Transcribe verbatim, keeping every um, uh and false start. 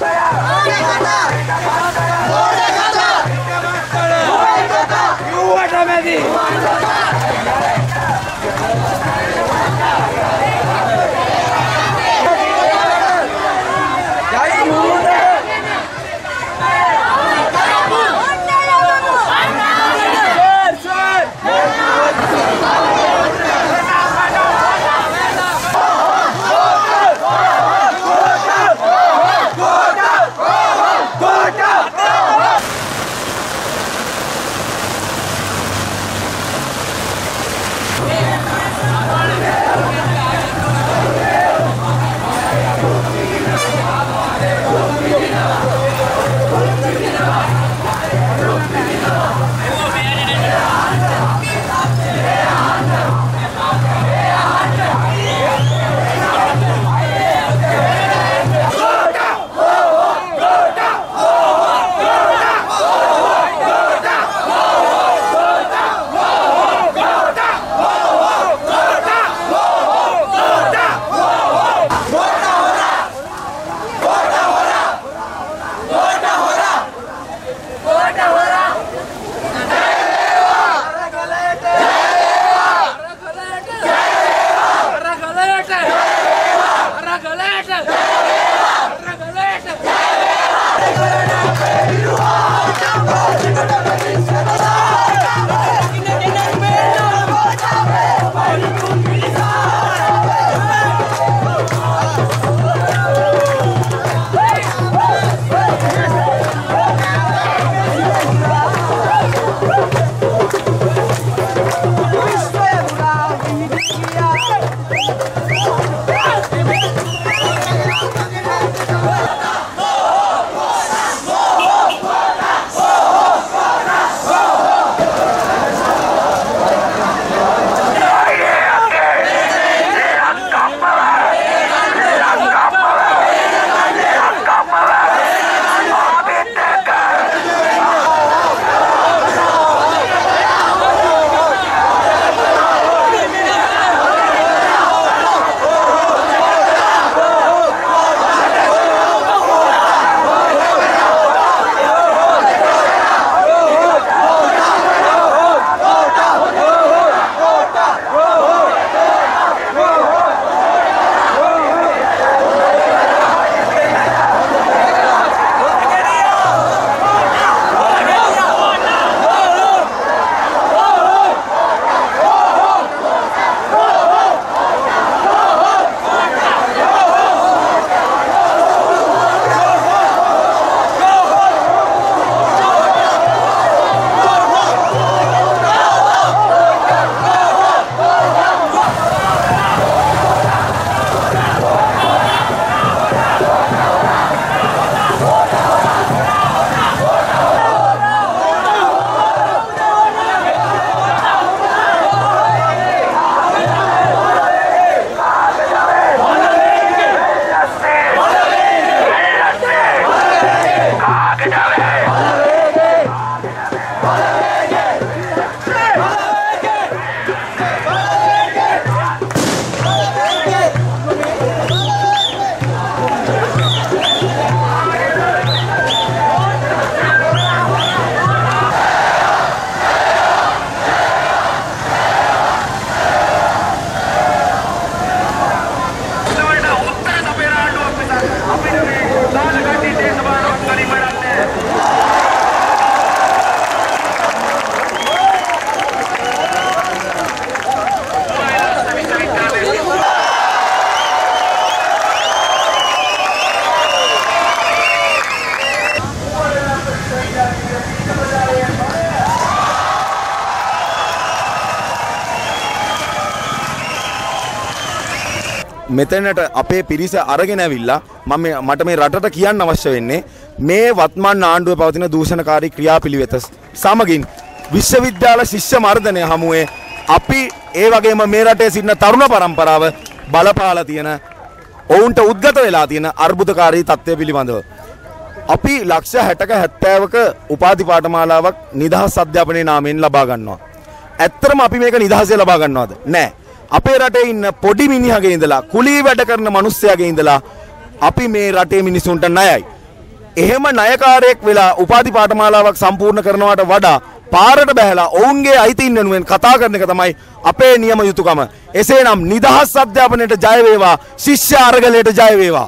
මෙතනට අපේ පිරිස අරගෙන ඇවිල්ලා මම මට මේ රටට කියන්න අවශ්‍ය වෙන්නේ මේ වත්මන් ආණ්ඩුවේ පවතින දූෂණකාරී ක්‍රියාපිළිවෙත සමගින් විශ්වවිද්‍යාල ශිෂ්‍ය මර්ධනය හමුවේ අපි ඒ වගේම මේ රටේ සිටින තරුණ පරම්පරාව බලපාලා තියෙන ඔවුන්ට උද්ගත වෙලා තියෙන අර්බුදකාරී තත්ත්වය පිළිබඳව අපි ලක්ෂ හැටක හැත්තෑවක උපාධි පාඨමාලාවක් නිදහස් අධ්‍යාපනයේ නාමයෙන් ලබා ගන්නවා. ඇත්තටම අපි මේක නිදහසේ ලබා ගන්නවද? නෑ. අපේ රටේ ඉන්න පොඩි මිනිහගේ ඉඳලා කුලී වැඩ කරන මිනිස්සයාගේ ඉඳලා අපි මේ රටේ මිනිසුන්ට ණයයි. එහෙම ණයකාරයෙක් වෙලා උපාධි පාඨමාලාවක් සම්පූර්ණ කරනවට වඩා පාරට බහැලා ඔවුන්ගේ අයිතීන් වෙනුවෙන් කතා කරන එක තමයි අපේ නියම යුතුයකම. එසේනම් නිදහස් අධ්‍යාපනයට ජය වේවා, ශිෂ්‍ය අරගලයට ජය වේවා.